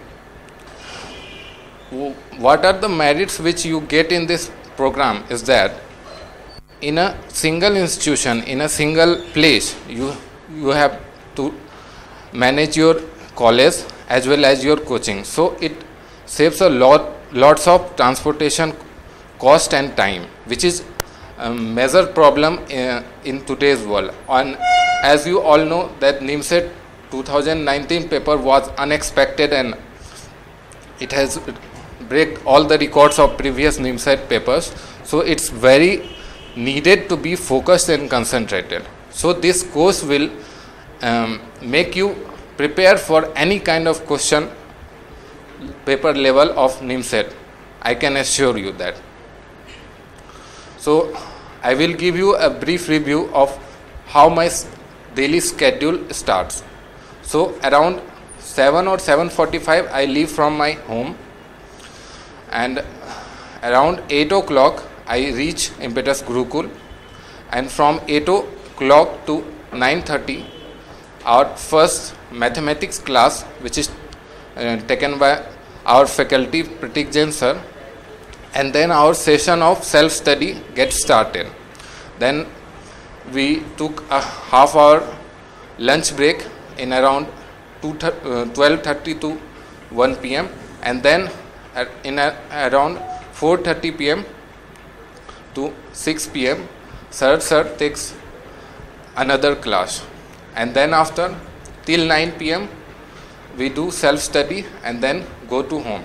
What are the merits which you get in this program is that in a single institution, in a single place, you have to manage your college as well as your coaching. So it saves a lots of transportation cost and time, which is a major problem in today's world. And as you all know that NIMCET 2019 paper was unexpected, and it has break all the records of previous NIMCET papers. So it's very needed to be focused and concentrated. So this course will make you prepare for any kind of question paper level of NIMCET. I can assure you that. So I will give you a brief review of how my daily schedule starts. So around 7 or 7:45 I leave from my home, and around 8 o'clock I reach IMPETUS GURUKUL, and from 8 o'clock to 9:30 our first mathematics class, which is taken by our faculty Pratik Jain sir, and then our session of self-study gets started. Then we took a half hour lunch break in around 12:30 to 1 p.m. and then around 4:30 p.m. to 6 p.m. sir takes another class, and then after till 9 p.m. we do self-study and then go to home.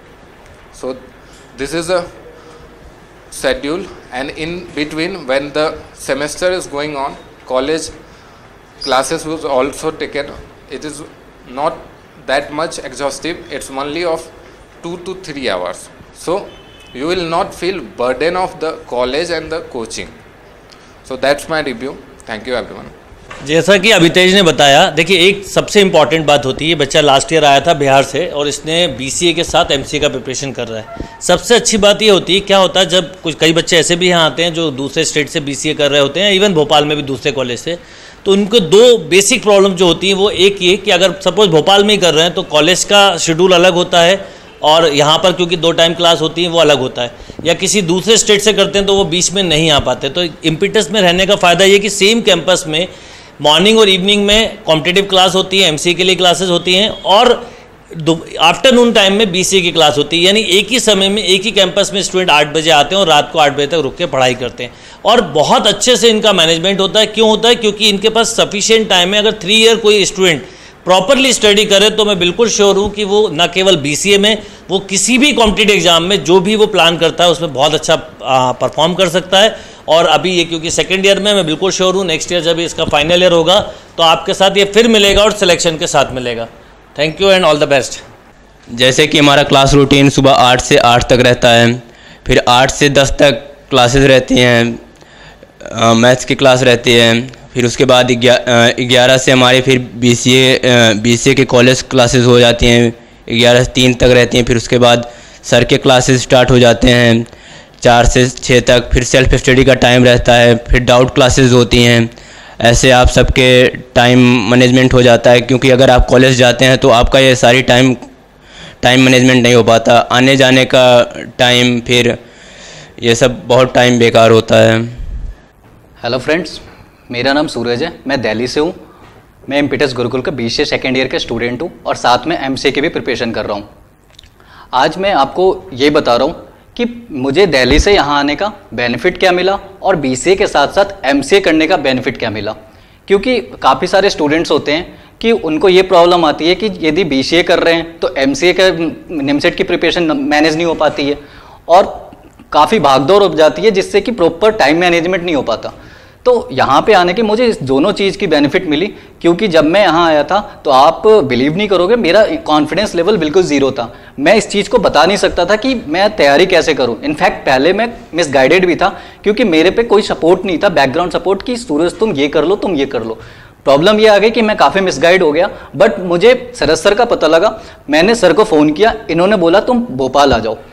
So this is a schedule, and in between when the semester is going on, college classes was also taken. It is not that much exhaustive, it's only of 2 to 3 hours. So you will not feel burden of the college and the coaching. So that's my review. Thank you everyone. जैसा कि अभितेज ने बताया, देखिए एक सबसे important बात होती है, बच्चा लास्ट ईयर आया था बिहार से और इसने बीसीए के साथ एमसीए का प्रिपरेशन कर रहा है। सबसे अच्छी बात ये होती है, क्या होता है जब कई बच्चे ऐसे भी यहाँ आते हैं जो दूसरे स्टेट से बीसीए कर रहे होते हैं, इवन भोपाल में भी दूसरे कॉलेज से, तो उनको दो बेसिक प्रॉब्लम जो होती हैं वो एक ये कि अगर सपोज भोपाल में ही कर रहे हैं तो कॉलेज का शेड्यूल अलग होता है और यहाँ पर क्योंकि 2 टाइम क्लास होती है वो अलग होता है, या किसी दूसरे स्टेट से करते हैं तो वो बीच में नहीं आ पाते। तो इम्पिटस में रहने का फ़ायदा ये कि सेम कैंपस में मॉर्निंग और इवनिंग में कॉम्पिटिटिव क्लास होती है, एमसीए के लिए क्लासेस होती हैं, और आफ्टरनून टाइम में बीसीए की क्लास होती है। यानी एक ही समय में एक ही कैंपस में स्टूडेंट 8 बजे आते हैं और रात को 8 बजे तक रुक के पढ़ाई करते हैं, और बहुत अच्छे से इनका मैनेजमेंट होता है। क्यों होता है? क्योंकि इनके पास सफिशिएंट टाइम है। अगर 3 ईयर कोई स्टूडेंट प्रॉपरली स्टडी करे तो मैं बिल्कुल श्योर हूँ कि वो न केवल बीसीए में, वो किसी भी कॉम्पिटिटिव एग्जाम में जो भी वो प्लान करता है उसमें बहुत अच्छा परफॉर्म कर सकता है। और अभी ये क्योंकि सेकेंड ईयर में, मैं बिल्कुल श्योर हूँ नेक्स्ट ईयर जब इसका फाइनल ईयर होगा तो आपके साथ ये फिर मिलेगा और सिलेक्शन के साथ मिलेगा। Thank you and all the best. जैसे कि हमारा क्लास रूटीन सुबह 8 से 8 तक रहता है, फिर 8 से 10 तक क्लासेस रहती हैं, मैथ्स की क्लास रहती है, फिर उसके बाद 11 से हमारे फिर बीसीए के कॉलेज क्लासेस हो जाती हैं, 11 से 3 तक रहती हैं। फिर उसके बाद सर के क्लासेस स्टार्ट हो जाते हैं 4 से 6 तक, फिर सेल्फ स्टडी का टाइम रहता है, फिर डाउट क्लासेस होती हैं। ऐसे आप सबके टाइम मैनेजमेंट हो जाता है, क्योंकि अगर आप कॉलेज जाते हैं तो आपका ये सारी टाइम मैनेजमेंट नहीं हो पाता, आने जाने का टाइम, फिर ये सब बहुत टाइम बेकार होता है। हेलो फ्रेंड्स, मेरा नाम सूरज है, मैं दिल्ली से हूँ। मैं इम्पिटस गुरुकुल का बीसीए सेकेंड ईयर का स्टूडेंट हूँ और साथ में एमसीए की भी प्रिपरेशन कर रहा हूँ। आज मैं आपको ये बता रहा हूँ कि मुझे दिल्ली से यहाँ आने का बेनिफिट क्या मिला और बीसीए के साथ साथ एमसीए करने का बेनिफिट क्या मिला। क्योंकि काफ़ी सारे स्टूडेंट्स होते हैं कि उनको ये प्रॉब्लम आती है कि यदि बीसीए कर रहे हैं तो एमसीए का निमसेट की प्रिपरेशन मैनेज नहीं हो पाती है और काफ़ी भागदौड़ हो जाती है, जिससे कि प्रॉपर टाइम मैनेजमेंट नहीं हो पाता। तो यहाँ पे आने की मुझे इस दोनों चीज़ की बेनिफिट मिली, क्योंकि जब मैं यहाँ आया था तो आप बिलीव नहीं करोगे, मेरा कॉन्फिडेंस लेवल बिल्कुल ज़ीरो था। मैं इस चीज़ को बता नहीं सकता था कि मैं तैयारी कैसे करूँ। इनफैक्ट पहले मैं मिसगाइडेड भी था, क्योंकि मेरे पे कोई सपोर्ट नहीं था, बैकग्राउंड सपोर्ट कि सूरज तुम ये कर लो, तुम ये कर लो। प्रॉब्लम ये आ गई कि मैं काफ़ी मिसगाइड हो गया। बट मुझे सरस सर का पता लगा, मैंने सर को फ़ोन किया, इन्होंने बोला तुम भोपाल आ जाओ।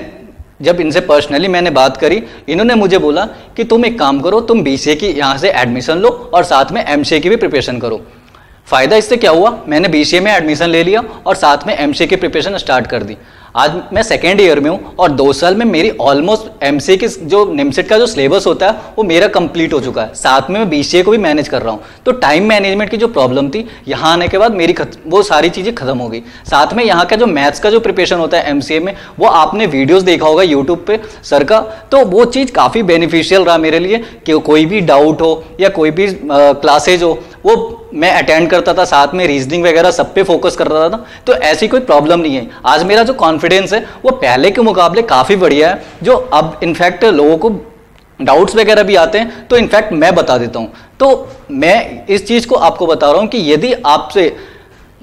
जब इनसे पर्सनली मैंने बात करी, इन्होंने मुझे बोला कि तुम एक काम करो, तुम बीसीए की यहाँ से एडमिशन लो और साथ में एमसीए की भी प्रिपरेशन करो। फ़ायदा इससे क्या हुआ, मैंने बीसीए में एडमिशन ले लिया और साथ में एमसीए की प्रिपरेशन स्टार्ट कर दी। आज मैं सेकेंड ईयर में हूँ और 2 साल में मेरी ऑलमोस्ट एमसीए की जो निमसेट का जो सिलेबस होता है वो मेरा कंप्लीट हो चुका है। साथ में मैं बीसीए को भी मैनेज कर रहा हूँ। तो टाइम मैनेजमेंट की जो प्रॉब्लम थी, यहाँ आने के बाद मेरी वो सारी चीज़ें खत्म हो गई। साथ में यहाँ का जो मैथ्स का जो प्रिपरेशन होता है एमसीए में, वो आपने वीडियोज़ देखा होगा यूट्यूब पे सर का, तो वो चीज़ काफ़ी बेनिफिशियल रहा मेरे लिए कि कोई भी डाउट हो या कोई भी क्लासेज हो वो मैं अटेंड करता था, साथ में रीजनिंग वगैरह सब पे फोकस कर रहा था। तो ऐसी कोई प्रॉब्लम नहीं है। आज मेरा जो कॉन्फिडेंस है वो पहले के मुकाबले काफ़ी बढ़िया है। जो अब इनफैक्ट लोगों को डाउट्स वगैरह भी आते हैं तो इनफैक्ट मैं बता देता हूँ। तो मैं इस चीज़ को आपको बता रहा हूँ कि यदि आपसे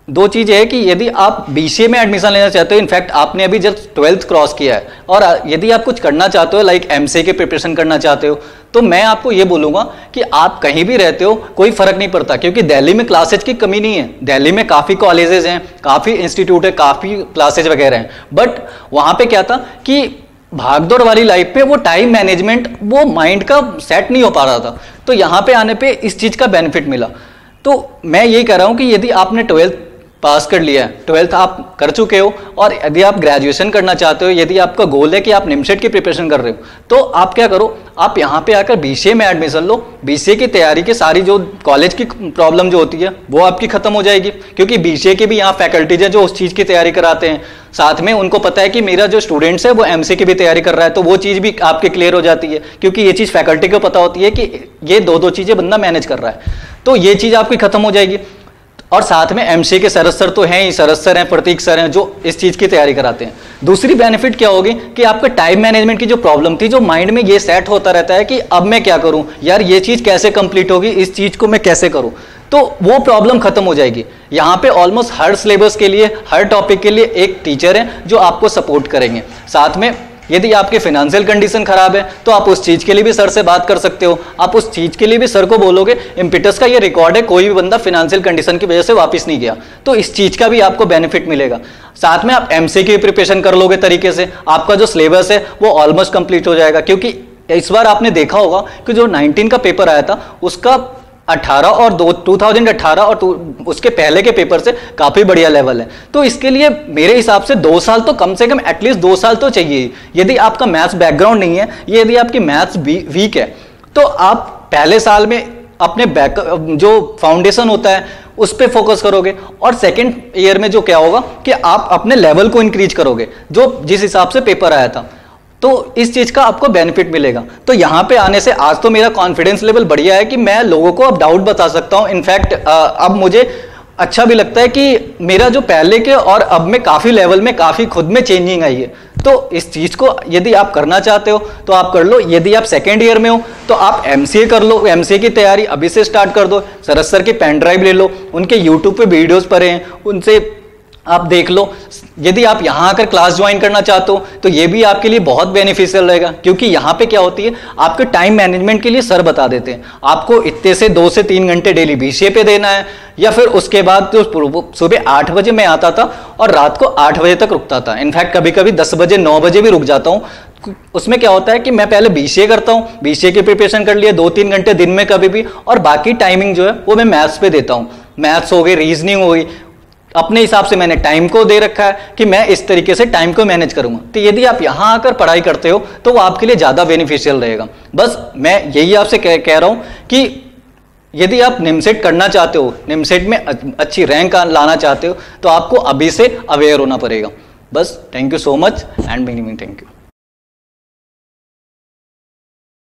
दो चीज़ है कि यदि आप BCA में एडमिशन लेना चाहते हो, इनफैक्ट आपने अभी जस्ट 12th क्रॉस किया है, और यदि आप कुछ करना चाहते हो लाइक MCA के प्रिपरेशन करना चाहते हो, तो मैं आपको ये बोलूँगा कि आप कहीं भी रहते हो कोई फ़र्क नहीं पड़ता, क्योंकि दिल्ली में क्लासेज की कमी नहीं है। दिल्ली में काफ़ी कॉलेजेस हैं, काफ़ी इंस्टीट्यूट है, काफ़ी क्लासेज वगैरह हैं, बट वहाँ पर क्या था कि भागदौड़ वाली लाइफ पे वो टाइम मैनेजमेंट, वो माइंड का सेट नहीं हो पा रहा था। तो यहाँ पे आने पे इस चीज़ का बेनिफिट मिला। तो मैं यही कह रहा हूँ कि यदि आपने 12th पास कर लिया है, 12th आप कर चुके हो, और यदि आप ग्रेजुएशन करना चाहते हो, यदि आपका गोल है कि आप निमसेट की प्रिपरेशन कर रहे हो, तो आप क्या करो, आप यहाँ पे आकर BCA में एडमिशन लो। BCA की तैयारी के सारी जो कॉलेज की प्रॉब्लम जो होती है वो आपकी खत्म हो जाएगी, क्योंकि BCA के भी यहाँ फैकल्टीज हैं जो उस चीज़ की तैयारी कराते हैं। साथ में उनको पता है कि मेरा जो स्टूडेंट्स है वो MCA की भी तैयारी कर रहा है, तो वो चीज़ भी आपके क्लियर हो जाती है, क्योंकि ये चीज़ फैकल्टी को पता होती है कि ये दो चीज़ें बंदा मैनेज कर रहा है, तो ये चीज़ आपकी खत्म हो जाएगी। और साथ में MCA के सरस सर तो हैं ही, सरस सर हैं, प्रतीक सर हैं, जो इस चीज़ की तैयारी कराते हैं। दूसरी बेनिफिट क्या होगी कि आपका टाइम मैनेजमेंट की जो प्रॉब्लम थी, जो माइंड में ये सेट होता रहता है कि अब मैं क्या करूं यार, ये चीज़ कैसे कंप्लीट होगी, इस चीज़ को मैं कैसे करूं, तो वो प्रॉब्लम खत्म हो जाएगी। यहाँ पे ऑलमोस्ट हर सिलेबस के लिए, हर टॉपिक के लिए एक टीचर है जो आपको सपोर्ट करेंगे। साथ में यदि आपके फिनेंशियल कंडीशन खराब है तो आप उस चीज़ के लिए भी सर से बात कर सकते हो। आप उस चीज़ के लिए भी सर को बोलोगे, इम्पिटस का ये रिकॉर्ड है, कोई भी बंदा फिनेंशियल कंडीशन की वजह से वापस नहीं गया, तो इस चीज़ का भी आपको बेनिफिट मिलेगा। साथ में आप MCA की प्रिपरेशन कर लोगे तरीके से, आपका जो सिलेबस है वो ऑलमोस्ट कंप्लीट हो जाएगा। क्योंकि इस बार आपने देखा होगा कि जो 19 का पेपर आया था उसका 2018 और उसके पहले के पेपर से काफ़ी बढ़िया लेवल है। तो इसके लिए मेरे हिसाब से 2 साल तो कम से कम, एटलीस्ट 2 साल तो चाहिए। यदि आपका मैथ्स बैकग्राउंड नहीं है, यदि आपकी मैथ्स वीक है, तो आप पहले साल में अपने जो फाउंडेशन होता है उस पर फोकस करोगे, और सेकेंड ईयर में जो क्या होगा कि आप अपने लेवल को इंक्रीज करोगे, जो जिस हिसाब से पेपर आया था, तो इस चीज का आपको बेनिफिट मिलेगा। तो यहाँ पे आने से आज तो मेरा कॉन्फिडेंस लेवल बढ़िया है कि मैं लोगों को अब डाउट बता सकता हूँ। इनफैक्ट अब मुझे अच्छा भी लगता है कि मेरा जो पहले के और अब में काफ़ी लेवल में, काफ़ी खुद में चेंजिंग आई है। तो इस चीज़ को यदि आप करना चाहते हो तो आप कर लो। यदि आप सेकेंड ईयर में हो तो आप MCA कर लो, MCA की तैयारी अभी से स्टार्ट कर दो। सरस सर की पेन ड्राइव ले लो, उनके यूट्यूब पे वीडियोज़ पड़े हैं, उनसे आप देख लो। यदि आप यहाँ आकर क्लास ज्वाइन करना चाहते हो तो ये भी आपके लिए बहुत बेनिफिशियल रहेगा, क्योंकि यहाँ पे क्या होती है, आपके टाइम मैनेजमेंट के लिए सर बता देते हैं आपको इतने से 2 से 3 घंटे डेली BCA पे देना है, या फिर उसके बाद तो सुबह 8 बजे मैं आता था और रात को 8 बजे तक रुकता था। इनफैक्ट कभी कभी 10 बजे 9 बजे भी रुक जाता हूँ। उसमें क्या होता है कि मैं पहले BCA करता हूँ, BCA की प्रिपरेशन कर लिया 2-3 घंटे दिन में कभी भी, और बाकी टाइमिंग जो है वो मैं मैथ्स पे देता हूँ। मैथ्स हो गई, रीजनिंग हो गई, अपने हिसाब से मैंने टाइम को दे रखा है कि मैं इस तरीके से टाइम को मैनेज करूंगा। तो यदि आप यहाँ आकर पढ़ाई करते हो तो वो आपके लिए ज़्यादा बेनिफिशियल रहेगा। बस मैं यही आपसे कह रहा हूँ कि यदि आप निमसेट करना चाहते हो, निमसेट में अच्छी रैंक लाना चाहते हो, तो आपको अभी से अवेयर होना पड़ेगा। बस thank you so much and thank you.